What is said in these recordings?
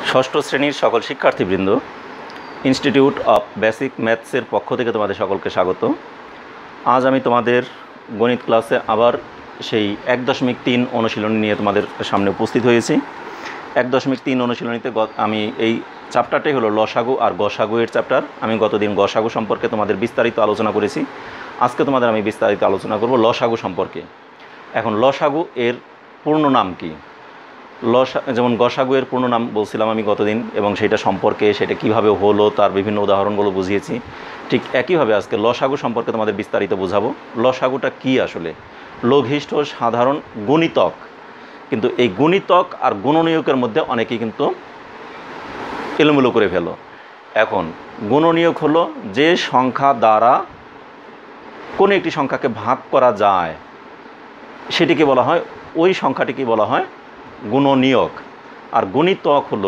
ষষ্ঠ শ্রেণীর সকল শিক্ষার্থীবৃন্দ, ইনস্টিটিউট অফ বেসিক ম্যাথসের পক্ষ থেকে তোমাদের সকলকে স্বাগত। আজ আমি তোমাদের গণিত ক্লাসে আবার সেই 1.3 অনুশীলনী নিয়ে তোমাদের সামনে উপস্থিত হয়েছি। 1.3 অনুশীলনীতে আমি এই চ্যাপ্টারটাই হলো লসাগু আর গসাগু এর চ্যাপ্টার। আমি গতদিন গসাগু সম্পর্কে তোমাদের বিস্তারিত আলোচনা করেছি। আজকে তোমাদের আমি বিস্তারিত আলোচনা করব লসাগু সম্পর্কে। এখন লসাগু এর পূর্ণ নাম কি? যেমন গসাগু এর পূর্ণ নাম বলছিলাম আমি গতদিন, এবং সেটা সম্পর্কে সেটা কিভাবে হলো তার বিভিন্ন উদাহরণগুলো বুঝিয়েছি। ঠিক একইভাবে আজকে লসাগু সম্পর্কে তোমাদের বিস্তারিত বোঝাবো। লসাগুটা কি আসলে? লঘিষ্ঠ সাধারণ গুণিতক। কিন্তু এই গুণিতক আর গুণনীয়কের মধ্যে অনেকেই কিন্তু এলোমেলো করে ফেলো। এখন গুণনীয়ক হলো যে সংখ্যা দ্বারা কোনো একটি সংখ্যাকে ভাগ করা যায় সেটিকে বলা হয়, ওই সংখ্যাটিকে বলা হয় গুণনীয়ক। আর গুণিতক হলো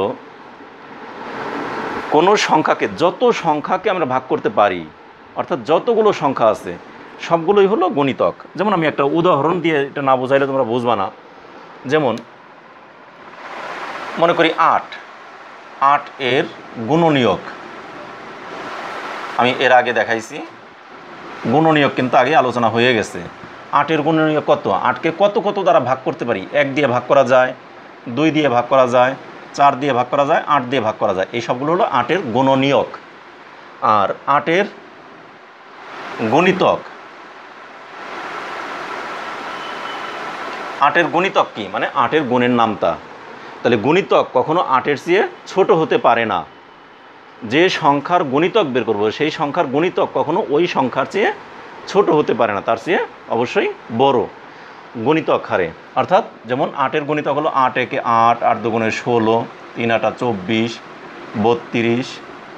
কোনো সংখ্যাকে, যত সংখ্যাকে আমরা ভাগ করতে পারি, অর্থাৎ যতগুলো সংখ্যা আছে সবগুলোই হলো গুণিতক। যেমন আমি একটা উদাহরণ দিয়ে, এটা না বোঝাইলে তোমরা বুঝবা না। যেমন মনে করি 8 এর গুণনীয়ক আমি এর আগে দেখাইছি। গুণনীয়ক কিন্তু আগে আলোচনা হয়ে গেছে। 8 এর গুণনীয়ক কত? 8কে কত কত দ্বারা ভাগ করতে পারি? 1 দিয়ে ভাগ করা যায়, 2 দিয়ে ভাগ করা যায়, 4 দিয়ে ভাগ করা যায়, 8 দিয়ে ভাগ করা যায়। এই সবগুলো হলো 8 এর গুণনীয়ক। আর 8 এর গুণিতক, 8 এর গুণিতক কি? মানে 8 এর গুণের নামতা। তাহলে গুণিতক কখনো 8 এর চেয়ে ছোট হতে পারে না। যে সংখ্যার গুণিতক বের করব সেই সংখ্যার গুণিতক কখনো ওই সংখ্যার চেয়ে ছোট হতে পারে না, তার চেয়ে অবশ্যই বড় গুণিতক হারে। অর্থাৎ যেমন 8 এর গুণিতক হলো 8 একে 8, 8 দুগুণে 16, 3 আটা 24, 32,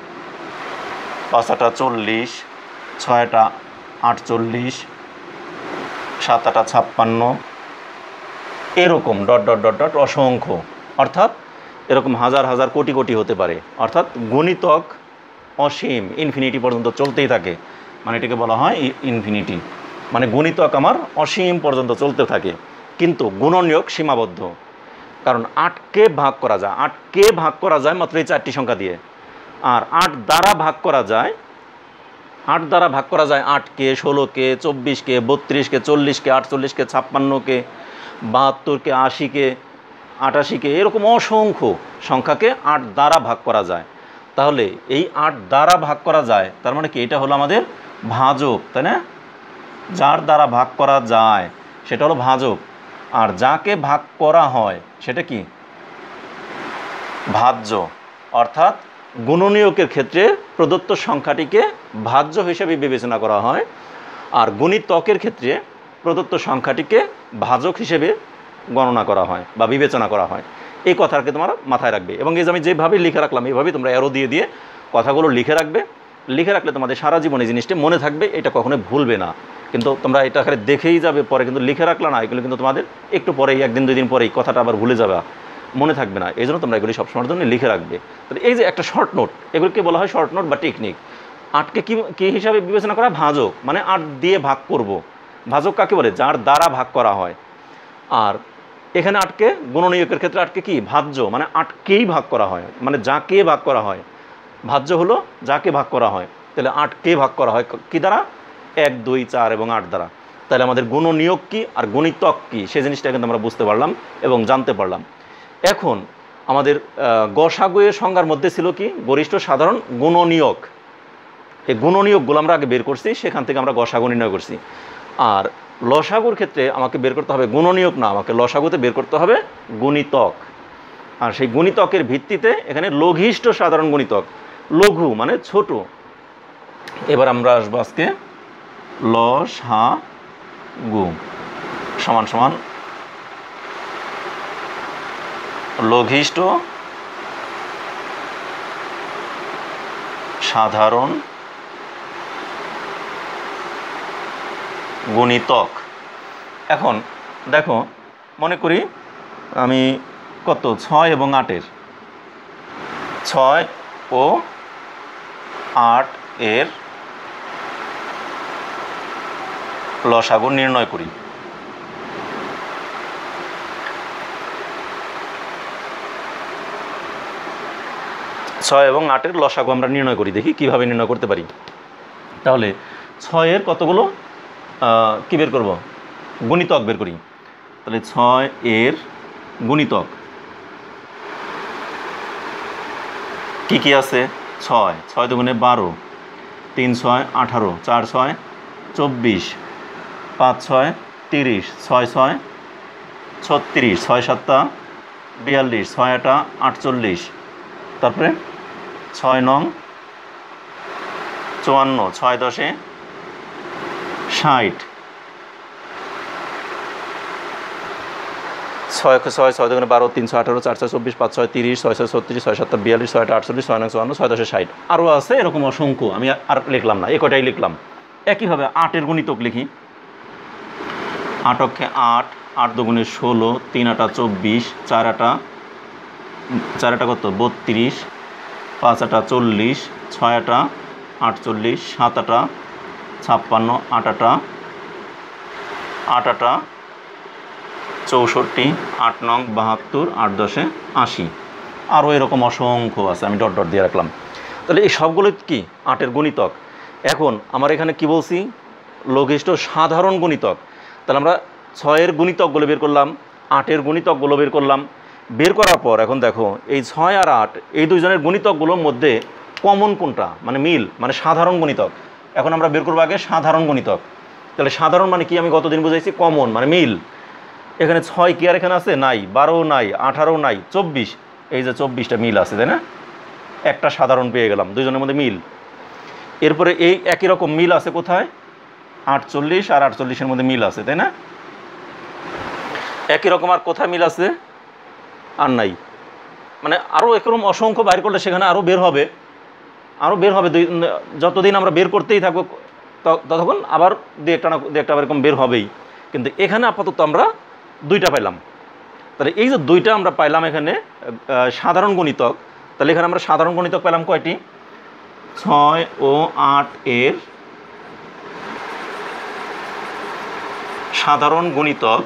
5 আটা 40, 6 আটা 48, 7 আটা 56, এরকম ডট ডট ডট ডট অসংখ্য। অর্থাৎ এরকম হাজার হাজার কোটি কোটি হতে পারে। অর্থাৎ গুণিতক অসীম, ইনফিনিটি পর্যন্ত চলতেই থাকে। মানে এটাকে বলা হয় ইনফিনিটি। মানে গুণিতক আমার অসীম পর্যন্ত চলতে থাকে, কিন্তু গুণনীয়ক সীমাবদ্ধ। কারণ 8কে ভাগ করা যায়, 8কে ভাগ করা যায় মাত্র এই 4টি সংখ্যা দিয়ে। আর 8 দ্বারা ভাগ করা যায়, 8 দ্বারা ভাগ করা যায় 8কে, 16কে, 24কে, 32কে, 40কে, 48কে, 56কে, 72কে, 80কে, 88কে, এরকম অসংখ্য সংখ্যাকে 8 দ্বারা ভাগ করা যায়। তাহলে এই 8 দ্বারা ভাগ করা যায়, তার মানে কি? এটা হলো আমাদের ভাজক, তাই না? যার দ্বারা ভাগ করা যায় সেটা হলো ভাজক, আর যাকে ভাগ করা হয় সেটা কি? ভাজ্য। অর্থাৎ গুণনীয়কের ক্ষেত্রে প্রদত্ত সংখ্যাটিকে ভাজ্য হিসেবে বিবেচনা করা হয়, আর গুণিতকের ক্ষেত্রে প্রদত্ত সংখ্যাটিকে ভাজক হিসেবে গণনা করা হয় বা বিবেচনা করা হয়। এই কথাটাকে তোমরা মাথায় রাখবে, এবং এই যে আমি যেভাবে লিখে রাখলাম এইভাবেই তোমরা অ্যারো দিয়ে দিয়ে কথাগুলো লিখে রাখবে। লিখে রাখলে তোমাদের সারা জীবনে জিনিসটা মনে থাকবে, এটা কখনোই ভুলবে না। কিন্তু তোমরা এটা আকারে দেখেই যাবে, পরে কিন্তু লিখে রাখলে না, এগুলো কিন্তু তোমাদের একটু পরেই, 1 দিন 2 দিন পরেই কথাটা আবার ভুলে যাবে, মনে থাকবে না। এই জন্য তোমরা এগুলি সবসময়ের জন্য লিখে রাখবে। তাহলে এই যে একটা শর্ট নোট, এগুলোকে বলা হয় শর্ট নোট বা টেকনিক। 8কে কী হিসাবে বিবেচনা করা? ভাজক, মানে 8 দিয়ে ভাগ করব। ভাজক কাকে বলে? যার দ্বারা ভাগ করা হয়। আর এখানে 8কে গুণনীয়কের ক্ষেত্রে 8কে কি? ভাজ্য, মানে 8কেই ভাগ করা হয়, মানে যাকে ভাগ করা হয়। ভাজ্য হলো যাকে ভাগ করা হয়। তাহলে 8কে ভাগ করা হয় কি দ্বারা? 1, 2, 4 এবং 8 দ্বারা। তাহলে আমাদের গুণনীয়ক কী আর গুণিতক কী সে জিনিসটা কিন্তু আমরা বুঝতে পারলাম এবং জানতে পারলাম। এখন আমাদের গসাগু এর সংজ্ঞার মধ্যে ছিল কি? গরিষ্ঠ সাধারণ গুণনীয়ক। এই গুণনীয়কগুলো আমরা আগে বের করছি, সেখান থেকে আমরা গসাগু নির্ণয় করছি। আর লসাগুর ক্ষেত্রে আমাকে বের করতে হবে গুণনীয়ক না, আমাকে লসাগুতে বের করতে হবে গুণিতক। আর সেই গুণিতকের ভিত্তিতে এখানে লঘিষ্ঠ সাধারণ গুণিতক, লঘু মানে ছোট। এবার আমরা আসবো আজকে লসাগু সমান সমান লঘিষ্ঠ সাধারণ গুণিতক। এখন দেখো, মনে করি আমি কত 6 এবং 8-এর, 6 ও 8 এর লসাগু নির্ণয় করি। 6 এবং 8-এর লসাগু আমরা নির্ণয় করি, দেখি কিভাবে নির্ণয় করতে পারি। তাহলে 6-এর কতগুলো কি বের করব, গুণিতক বের করি। তাহলে 6-এর গুণিতক কি কি আছে? 6 6 দুগুণে 12, 3 6 18, 4 6 24, 5 6 30, 6 6 36, 6 7 42, 6 8 48, তারপরে 6 9 54, 6 10 60, 6 6 6 দুগুণে 12, 3 6 18, 4 6 24, 5 6 30, 6 6 36, 6 7 42, 6 8 48, 6 9 54, 6 10 60। আরও আছে এরকম অসংখ্য, আমি আর লিখলাম না, এই কটাই লিখলাম। একইভাবে 8-এর গুণিতক লিখি। 8 অক্ষে 8, 8 দুগুণে 16, 3 8 24, 4 8 কত 32, 5 8 40, 6 8 48, 7 8 56, 8 8 64, 8 9 72, 8 10 80। আরও এরকম অসংখ্য আছে, আমি ডট ডট দিয়ে রাখলাম। তাহলে এই সবগুলো কি 8-এর গুণিতক। এখন আমার এখানে কি বলছি, লঘিষ্ঠ সাধারণ গুণিতক। তাহলে আমরা 6-এর গুণিতকগুলো বের করলাম, 8-এর গুণিতকগুলো বের করলাম। বের করার পর এখন দেখো এই 6 আর 8 এই দুইজনের গুণিতকগুলোর মধ্যে কমন কোনটা, মানে মিল, মানে সাধারণ গুণিতক। এখন আমরা বের করবো আগে সাধারণ গুণিতক। তাহলে সাধারণ মানে কি, আমি গতদিন বুঝাইছি, কমন মানে মিল। এখানে 6 কি আর এখানে আছে? নাই। 12 নাই, 18 নাই, 24, এই যে 24টা মিল আছে, তাই না? একটা সাধারণ পেয়ে গেলাম, দুইজনের মধ্যে মিল। এরপরে এই একই রকম মিল আছে কোথায়? 48 আর 48-এর মধ্যে মিল আছে, তাই না? একই রকম আর কোথায় মিল আছে? আর নাই। মানে আরও এরকম অসংখ্য বাইর করলে সেখানে আরও বের হবে, যতদিন আমরা বের করতেই থাকবো ততক্ষণ আবার দু একটা এরকম বের হবেই। কিন্তু এখানে আপাতত আমরা 2টা পাইলাম। তাহলে এই যে 2টা আমরা পাইলাম এখানে সাধারণ গুণিতক। তাহলে এখানে আমরা সাধারণ গুণিতক পেলাম কয়টি? 6 ও 8-এর সাধারণ গুণিতক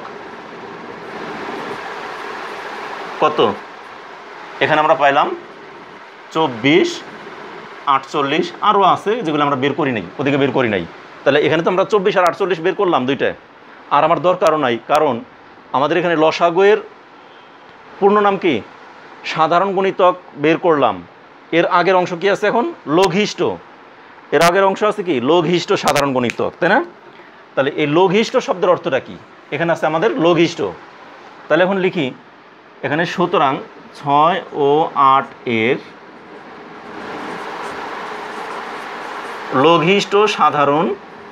কত? এখানে আমরা পাইলাম 24, 48, আরও আছে যেগুলো আমরা বের করি নাই, ওদিকে বের করি নাই। তাহলে এখানে তো আমরা 24 আর 48 বের করলাম 2টায়, আর আমার দরকারও নাই, কারণ আমাদের এখানে লসাগুয়ের পূর্ণ নাম কি? সাধারণ গুণিতক বের করলাম। এর আগের অংশ কি আছে এখন? লঘিষ্ঠ। এর আগের অংশ আছে কি? লঘিষ্ঠ সাধারণ গুণিতক, তাই না? তাহলে এই লঘিষ্ঠ শব্দের অর্থটা কি? এখানে আছে আমাদের লঘিষ্ঠ। তাহলে এখন লিখি এখানে, সুতরাং 6 ও 8-এর লঘিষ্ঠ সাধারণ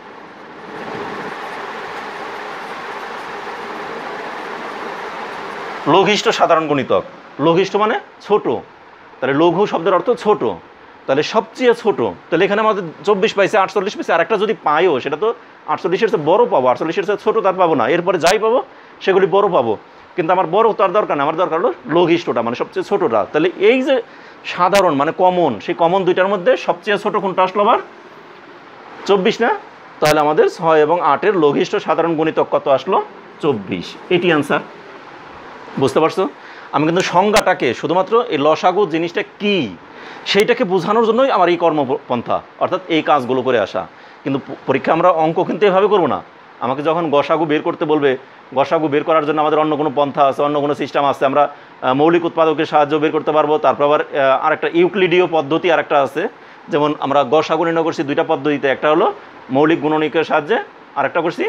গুণিতক। লঘিষ্ঠ মানে ছোট, তাহলে লঘু শব্দের অর্থ ছোট, তাহলে সবচেয়ে ছোট। তাহলে এখানে আমাদের 24 পাইছে, 48 পাইছে, আরেকটা যদি পাইও সেটা তো 48-এর চেয়ে বড় পাবো, 48-এর চেয়ে ছোট তার পাবো না। এরপরে যাই পাবো সেগুলি বড় পাবো, কিন্তু আমার বড় তার দরকার না, আমার দরকার হলো লঘিষ্ঠটা মানে সবচেয়ে ছোটটা। তাহলে এই যে সাধারণ মানে কমন, সেই কমন 2টার মধ্যে সবচেয়ে ছোট কোনটা আসলো আবার? 24 না? তাহলে আমাদের 6 এবং 8-এর লঘিষ্ঠ সাধারণ গুণিতক কত আসলো? 24। এটি অ্যান্সার। বুঝতে পারছো? আমি কিন্তু সংজ্ঞাটাকে, শুধুমাত্র এই লসাগু জিনিসটা কি সেইটাকে বোঝানোর জন্যই আমার এই কর্মপন্থা, অর্থাৎ এই কাজগুলো করে আসা। কিন্তু পরীক্ষা আমরা অঙ্ক কিন্তু এভাবে করবো না। আমাকে যখন গসাগু বের করতে বলবে, গসাগু বের করার জন্য আমাদের অন্য কোনো পন্থা আছে, অন্য কোনো সিস্টেম আছে। আমরা মৌলিক উৎপাদকের সাহায্য বের করতে পারবো। তারপর আবার আরেকটা ইউক্লিডীয় পদ্ধতি আরেকটা আছে, যেমন আমরা গসাগু নির্ণয় করছি 2টা পদ্ধতিতে। একটা হলো মৌলিক গুণনীয়কের সাহায্যে, আরেকটা করছি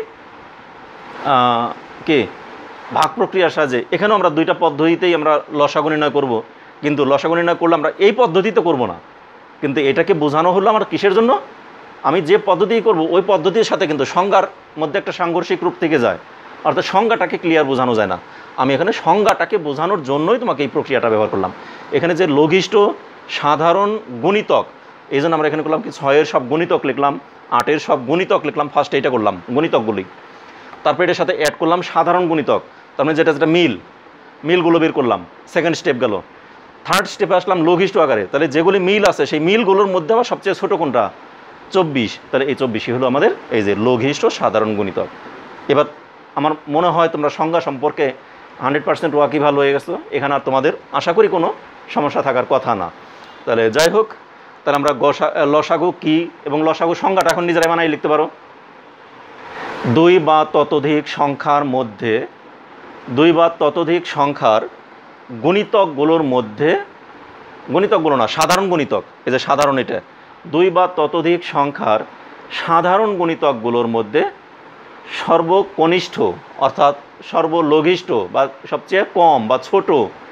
কি ভাগ প্রক্রিয়ার সাহায্যে। এখানেও আমরা 2টা পদ্ধতিতেই আমরা লসাগু নির্ণয় করব, কিন্তু লসাগু নির্ণয় করলে আমরা এই পদ্ধতিতে করব না। কিন্তু এটাকে বোঝানো হলো আমার কিসের জন্য? আমি যে পদ্ধতি করব ওই পদ্ধতির সাথে কিন্তু সংজ্ঞার মধ্যে একটা সাংঘর্ষিক রূপ থেকে যায়, অর্থাৎ সংজ্ঞাটাকে ক্লিয়ার বোঝানো যায় না। আমি এখানে সংজ্ঞাটাকে বোঝানোর জন্যই তোমাকে এই প্রক্রিয়াটা ব্যবহার করলাম। এখানে যে লঘিষ্ঠ সাধারণ গুণিতক, এই জন্য আমরা এখানে করলাম কি 6-এর সব গুণিতক লিখলাম, 8-এর সব গুণিতক লিখলাম, ফার্স্টে এটা করলাম গুণিতকগুলি। তারপর এটার সাথে অ্যাড করলাম সাধারণ গুণিতক, তার মানে যেটা মিলগুলো বের করলাম। সেকেন্ড স্টেপ গেল। থার্ড স্টেপে আসলাম লঘিষ্ঠ আকারে। তাহলে যেগুলি মিল আছে সেই মিলগুলোর মধ্যে আবার সবচেয়ে ছোটো কোনটা? 24। তাহলে এই 24ই হলো আমাদের এই যে লঘিষ্ঠ সাধারণ গুণিতক। এবার আমার মনে হয় তোমরা সংজ্ঞা সম্পর্কে 100% ওয়াকিবহাল হয়ে গেছো। এখানে আর তোমাদের আশা করি কোনো সমস্যা থাকার কথা না। তাহলে যাই হোক, তাহলে আমরা লসাগু কি এবং লসাগু সংজ্ঞাটা এখন নিজেরাই বানাই লিখতে পারো। দুই বা ততোধিক সংখ্যার মধ্যে, দুই বা ততোধিক সংখ্যার গুণিতকগুলোর মধ্যে, গুণিতকগুলো না, সাধারণ গুণিতক, এই যে সাধারণ, এটা দুই বা ততোধিক সংখ্যার সাধারণ গুণিতকগুলোর মধ্যে সর্বকনিষ্ঠ অর্থাৎ সর্বলঘিষ্ঠ বা সবচেয়ে কম বা ছোট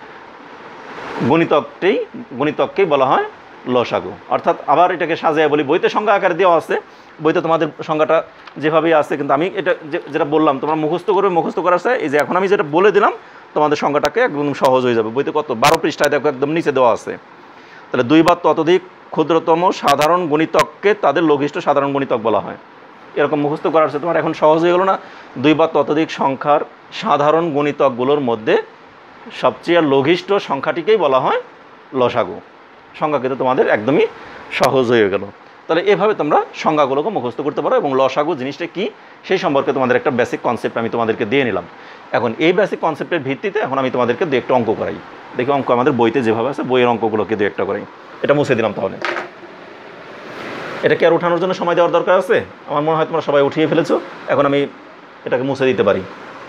গুণিতককেই বলা হয় লসাগু। অর্থাৎ আবার এটাকে সাজিয়ে বলি, বইতে সংখ্যা আকারে দেওয়া আছে, বইতে তোমাদের সংখ্যাটা যেভাবেই আছে, কিন্তু আমি এটা যেটা বললাম তোমরা মুখস্থ করবে, মুখস্থ করার চাই, এই যে এখন আমি যেটা বলে দিলাম তোমাদের সংখ্যাটাকে একদম সহজ হয়ে যাবে। বইতে কত 12 পৃষ্ঠায় দেখো একদম নিচে দেওয়া আছে। তাহলে দুই বা ততোধিক ক্ষুদ্রতম সাধারণ গুণিতককে তাদের লঘিষ্ঠ সাধারণ গুণিতক বলা হয়। এরকম মুখস্থ করার আছে, তোমার এখন সহজ হয়ে গেল না? দুই বা ততোধিক সংখ্যার সাধারণ গুণিতকগুলোর মধ্যে সবচেয়ে লঘিষ্ঠ সংখ্যাটিকেই বলা হয় লসাগু। সংজ্ঞা কিন্তু তোমাদের একদমই সহজ হয়ে গেল। তাহলে এভাবে তোমরা সংজ্ঞাগুলোকে মুখস্থ করতে পারো এবং লসাগু জিনিসটা কি সেই সম্পর্কে তোমাদের একটা বেসিক কনসেপ্ট আমি তোমাদেরকে দিয়ে নিলাম। এখন এই বেসিক কনসেপ্টের ভিত্তিতে এখন আমি তোমাদেরকে দু একটা অঙ্ক করাই। দেখি অঙ্ক আমাদের বইতে যেভাবে আছে বইয়ের অঙ্কগুলোকে দু একটা করাই। এটা মুছে দিলাম। তাহলে এটাকে আর ওঠানোর জন্য সময় দেওয়ার দরকার আছে? আমার মনে হয় তোমরা সবাই উঠিয়ে ফেলেছো, এখন আমি এটাকে মুছে দিতে পারি।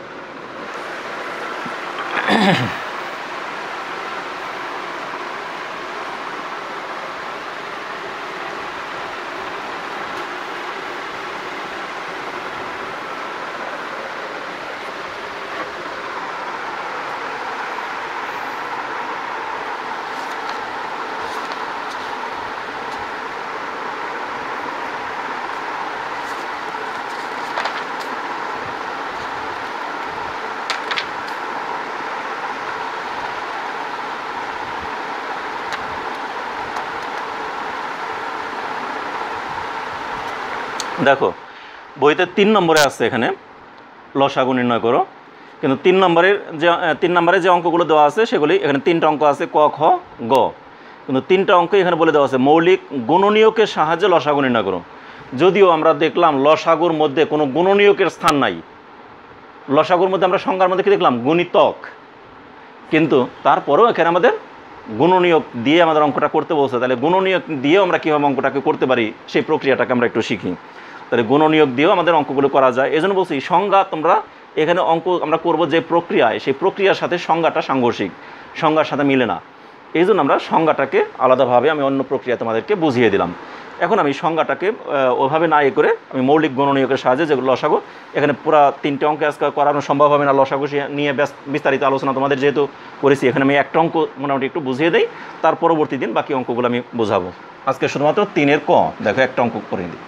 দেখো বইতে 3 নম্বরে আছে এখানে লসাগু নির্ণয় করো, কিন্তু 3 নম্বরে যে অঙ্কগুলো দেওয়া আছে সেগুলি এখানে 3টা অঙ্ক আছে, ক খ গ, কিন্তু 3টা অঙ্ক এখানে বলে দেওয়া আছে মৌলিক গুণনীয়কের সাহায্যে লসাগু নির্ণয় করো। যদিও আমরা দেখলাম লসাগুর মধ্যে কোনো গুণনীয়কের স্থান নাই, লসাগুর মধ্যে আমরা সংখ্যার মধ্যে কি দেখলাম গুণিতক, কিন্তু তারপরেও এখানে আমাদের গুণনীয়ক দিয়ে আমাদের অঙ্কটা করতে বলছে। তাহলে গুণনীয়ক দিয়েও আমরা কীভাবে অঙ্কটাকে করতে পারি সেই প্রক্রিয়াটাকে আমরা একটু শিখি। তাহলে গুণনীয়ক দিয়েও আমাদের অঙ্কগুলো করা যায়। এই জন্য বলছি সংজ্ঞা তোমরা এখানে অঙ্ক আমরা করব যে প্রক্রিয়ায়, সেই প্রক্রিয়ার সাথে সংজ্ঞাটা সাংঘর্ষিক, সংজ্ঞার সাথে মিলে না। এই জন্য আমরা সংজ্ঞাটাকে আলাদাভাবে আমি অন্য প্রক্রিয়া তোমাদেরকে বুঝিয়ে দিলাম। এখন আমি সংজ্ঞাটাকে ওভাবে না করে আমি মৌলিক গুণনীয়কের সাহায্যে যেগুলো লসাগু, এখানে পুরো 3টে অঙ্কে আজকে করানো সম্ভব হবে না, লসাগু নিয়ে বিস্তারিত আলোচনা তোমাদের যেহেতু করেছি, এখানে আমি একটা অঙ্ক মোটামুটি একটু বুঝিয়ে দিই, তার পরবর্তী দিন বাকি অঙ্কগুলো আমি বোঝাবো। আজকে শুধুমাত্র 3-এর ক দেখো একটা অঙ্ক করে দিই।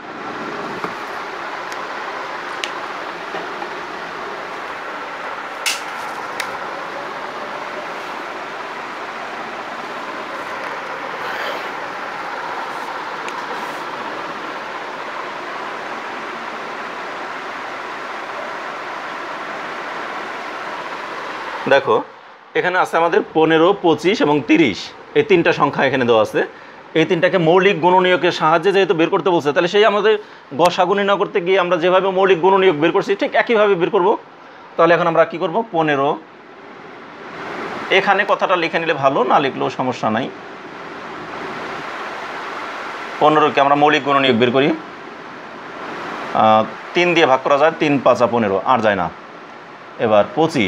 দেখো এখানে আছে আমাদের 15, 25 এবং 30, এই 3টা সংখ্যা এখানে দেওয়া আছে। এই 3টাকে মৌলিক গুণনীয়কের সাহায্যে যেহেতু বের করতে বলছে, তাহলে সেই আমাদের গসাগু নির্ণয় করতে গিয়ে আমরা যেভাবে মৌলিক গুণনীয়ক বের করছি ঠিক একইভাবে বের করব। তাহলে এখন আমরা কি করব, 15, এখানে কথাটা লিখে নিলে ভালো, না লিখলেও সমস্যা নাই। 15কে আমরা মৌলিক গুণনীয়ক বের করি, 3 দিয়ে ভাগ করা যায়, 3 × 5 = 15, আর যায় না। এবার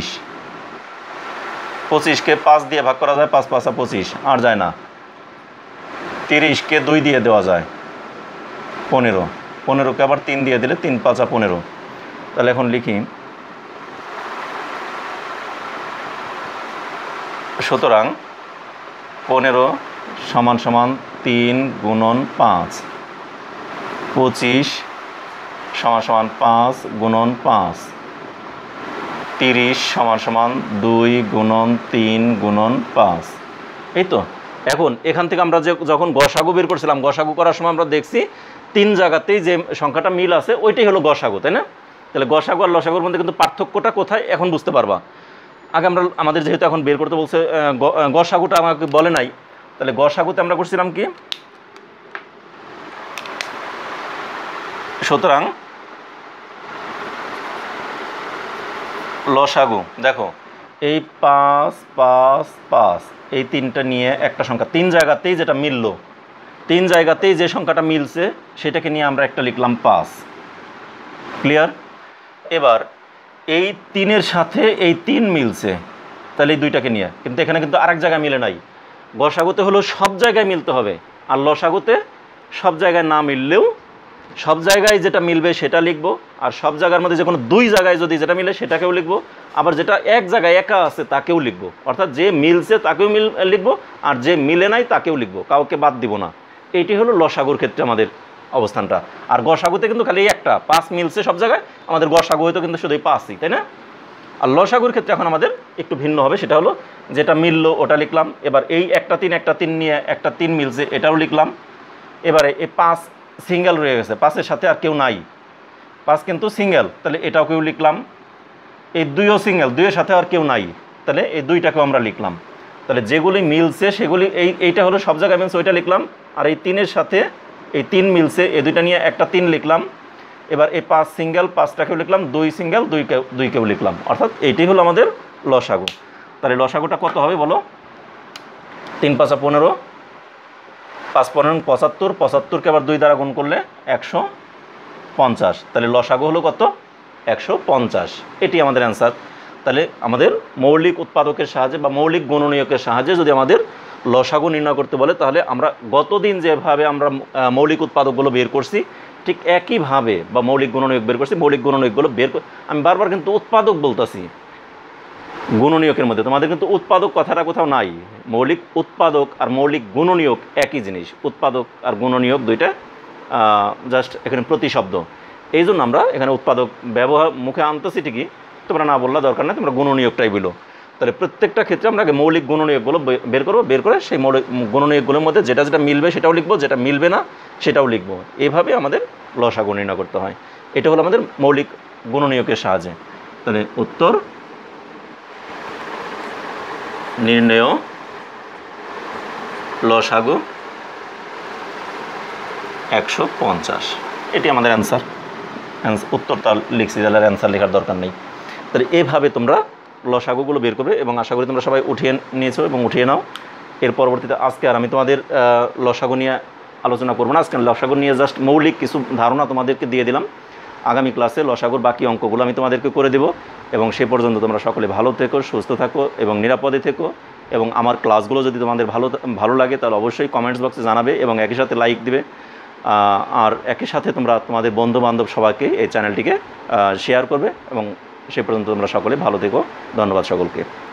25কে 5 দিয়ে ভাগ করা যায়, 5 × 5 = 25, আর যায় না। 30কে 2 দিয়ে দেওয়া যায়, 15কে আবার 3 দিয়ে দিলে 3 × 5 = 15। তাহলে এখন লিখি, সুতরাং 15 = 3 × 5, 25 = 5 × 5, 30 = 2 × 3 × 5। এই তো এখন এখান থেকে আমরা যখন গসাগু বের করছিলাম, গসাগু করার সময় আমরা দেখছি 3 জায়গাতেই যে সংখ্যাটা মিল আছে ওইটাই হলো গসাগু, তাই না? তাহলে গসাগু আর লসাগুর মধ্যে কিন্তু পার্থক্যটা কোথায় এখন বুঝতে পারবা। আগে আমাদের যেহেতু এখন বের করতে বলছে, গসাগুটা আমাকে বলে নাই, তাহলে গসাগুতে আমরা করছিলাম কি, সুতরাং লসাগু, দেখো এই 5 5 5 এই তিনটা নিয়ে একটা সংখ্যা, তিন জায়গাতেই যেটা মিলল, তিন জায়গাতেই যে সংখ্যাটা মিলছে সেটাকে নিয়ে আমরা একটা লিখলাম 5। ক্লিয়ার? এবার এই 3-এর সাথে এই 3 মিলছে, তাহলে এই দুইটাকে নিয়ে, কিন্তু এখানে কিন্তু আরেক জায়গায় মিলে নাই। গসাগুতে হলো সব জায়গায় মিলতে হবে, আর লসাগুতে সব জায়গায় না মিললেও সব জায়গায় যেটা মিলবে সেটা লিখব, আর সব জায়গার মধ্যে যে কোনো দুই জায়গায় যদি যেটা মিলে সেটাকেও লিখব, আবার যেটা এক জায়গায় একা আছে তাকেও লিখব। অর্থাৎ যে মিলছে তাকেও লিখব, আর যে মিলে নাই তাকেও লিখব, কাউকে বাদ দিব না। এইটি হলো লসাগুর ক্ষেত্রে আমাদের অবস্থানটা। আর গসাগুতে কিন্তু খালি একটা 5 মিলছে সব জায়গায়, আমাদের গসাগু হয়তো কিন্তু শুধু 5ই, তাই না? আর লসাগুর ক্ষেত্রে এখন আমাদের একটু ভিন্ন হবে, সেটা হলো যেটা মিললো ওটা লিখলাম। এবার এই একটা 3 নিয়ে একটা 3 মিলছে, এটাও লিখলাম। এবারে এই 5 সিঙ্গেল রয়ে গেছে, 5-এর সাথে আর কেউ নাই, 5 কিন্তু সিঙ্গেল, তাহলে এটাও কেউ লিখলাম। এই 2ও সিঙ্গেল, 2-এর সাথে আর কেউ নাই, তাহলে এই 2টাকেও আমরা লিখলাম। তাহলে যেগুলি মিলছে সেগুলি এইটা হলো সব জায়গায় মিলছে, ওইটা লিখলাম। আর এই 3-এর সাথে এই 3 মিলছে, এই 2টা নিয়ে একটা 3 লিখলাম। এবার এই 5 সিঙ্গেল, 5টাকেও লিখলাম, 2 সিঙ্গেল, 2কেও লিখলাম। অর্থাৎ এইটাই হলো আমাদের লসাগু। তাহলে লসাগুটা কত হবে বলো? 3 5 15, 5 15 75, 75কে আবার 2 দ্বারা গুণ করলে 150। তাহলে লসাগু হলো কত? 150। এটি আমাদের অ্যান্সার। তাহলে আমাদের মৌলিক উৎপাদকের সাহায্যে বা মৌলিক গুণনীয়কের সাহায্যে যদি আমাদের লসাগু নির্ণয় করতে বলে, তাহলে আমরা গতদিন যেভাবে আমরা মৌলিক উৎপাদকগুলো বের করছি ঠিক একইভাবে, বা মৌলিক গুণনীয়ক বের করছি, মৌলিক গুণনীয়কগুলো আমি বারবার কিন্তু উৎপাদক বলতেছি গুণনীয়কের মধ্যে, তোমাদের কিন্তু উৎপাদক কথাটা কোথাও নাই। মৌলিক উৎপাদক আর মৌলিক গুণনীয়ক একই জিনিস, উৎপাদক আর গুণনীয়ক দুইটা জাস্ট এখানে প্রতিশব্দ। এই জন্য আমরা এখানে উৎপাদক ব্যবহার মুখে আনতেছি ঠিকই, তোমরা না বললে দরকার নেই, তোমরা গুণনীয়কটাই বলো। তাহলে প্রত্যেকটা ক্ষেত্রে আমরা আগে মৌলিক গুণনীয়কগুলো বের করবো, বের করে সেই মৌলিক গুণনীয়কগুলোর মধ্যে যেটা যেটা মিলবে সেটাও লিখবো, যেটা মিলবে না সেটাও লিখবো। এইভাবে আমাদের লসাগু নির্ণয় করতে হয়। এটা হলো আমাদের মৌলিক গুণনীয়কের সাহায্যে। তাহলে উত্তর নির্ণয় লসাগু 150, এটি আমাদের অ্যান্সার। উত্তর তার লিখছি, তাহলে অ্যান্সার লেখার দরকার নেই। তাহলে এভাবে তোমরা লসাগুগুলো বের করবে, এবং আশা করি তোমরা সবাই উঠিয়ে নিয়েছো এবং উঠিয়ে নাও। এর পরবর্তীতে আজকে আর আমি তোমাদের লসাগু নিয়ে আলোচনা করবো না, আজকে লসাগু নিয়ে জাস্ট মৌলিক কিছু ধারণা তোমাদেরকে দিয়ে দিলাম। আগামী ক্লাসে লসাগুর বাকি অঙ্কগুলো আমি তোমাদেরকে করে দেবো, এবং সে পর্যন্ত তোমরা সকলে ভালো থেকো, সুস্থ থাকো এবং নিরাপদে থেকো। এবং আমার ক্লাসগুলো যদি তোমাদের ভালো লাগে তাহলে অবশ্যই কমেন্টস বক্সে জানাবে, এবং একই সাথে লাইক দিবে। আর একই সাথে তোমরা তোমাদের বন্ধুবান্ধব সবাইকে এই চ্যানেলটিকে শেয়ার করবে, এবং সে পর্যন্ত তোমরা সকলে ভালো থেকো। ধন্যবাদ সকলকে।